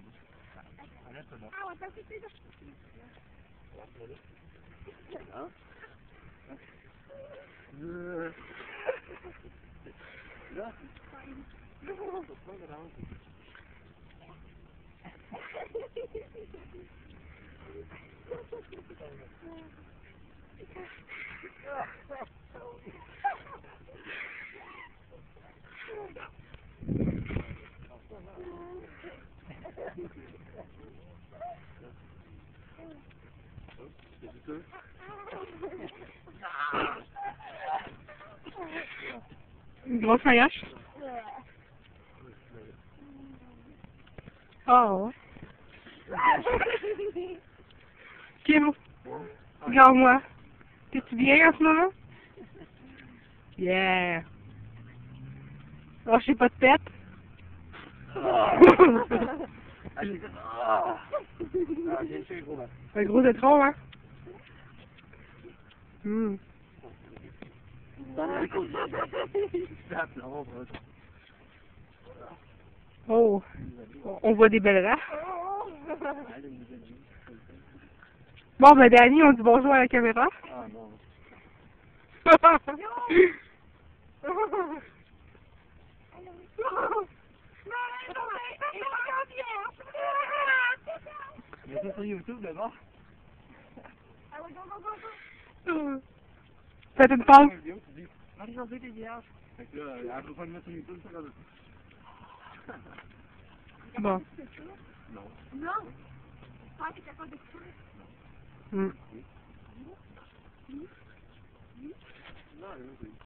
Ah, on va passer ça. Hein? Là? Une grosse maillache. Oh. Kim, regarde-moi. T'es-tu bien en ce moment? Yeah. Oh, je sais pas de tête. Un gros étron, hein? Hmm. Oh, on voit des belles races. Bon, ben Danny, on dit bonjour à la caméra. Ah non. Mais ça sur YouTube d'abord. Faites une pause. Marie-Josée des vierges. Fait que là, elle veut pas le mettre sur YouTube, ça là. Bon. Non. Non. Ah, t'es capable de couper. Hmm. Non,